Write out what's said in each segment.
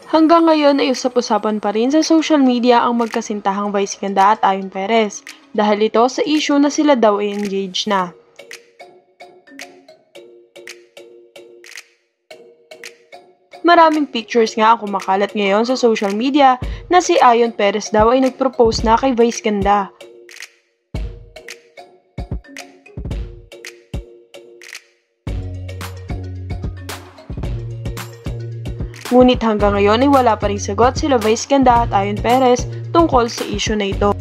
Hanggang ngayon ay usap-usapan pa rin sa social media ang magkasintahang Vice Ganda at Ayon Perez dahil ito sa issue na sila daw ay engaged na. Maraming pictures nga ang kumakalat ngayon sa social media na si Ayon Perez daw ay nagpropose na kay Vice Ganda. Ngunit hanggang ngayon ay wala pa ring sagot sila Vice Ganda at Ayon Perez tungkol sa issue na ito.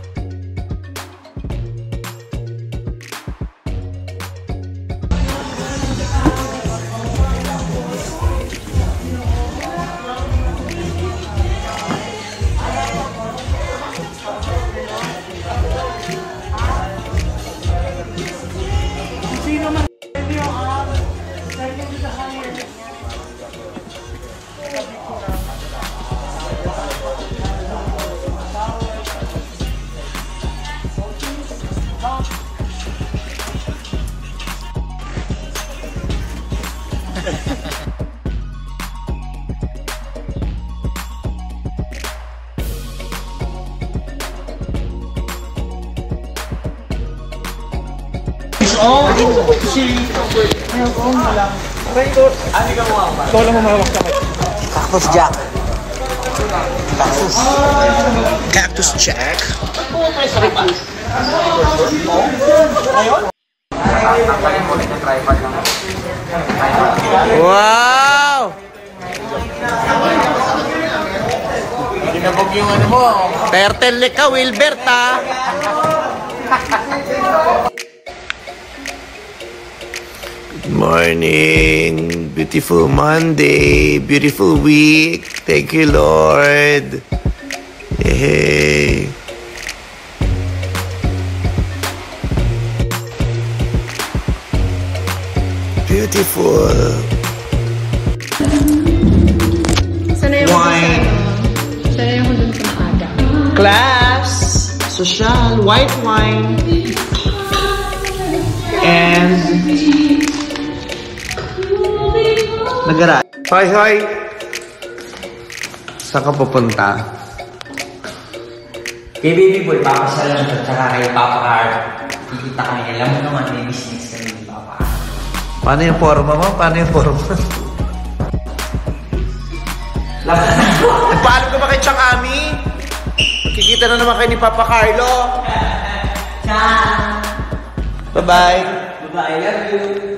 Cactus Jack. Cactus Jack. Wow! Ginabog yung ano mo. Turtle ka, Wilbert, ha? Good morning. Beautiful Monday. Beautiful week. Thank you, Lord. Hey. Beautiful. Wine. Sanay ako dun sa maaga. Class. Social. White wine. And nagara. Hoy, hoy. Saan ka pupunta? Kay Baby Boy, papasalan at saka kay Papa Art. Kikita kami. Alam mo naman, may business kami ni Papa Art. Paano yung forma mo? Paano yung forma? Nagpaalam ka ba kay Chakami? Kikita na naman kayo ni Papa Carlo. Ciao! Bye-bye. Bye-bye, love you.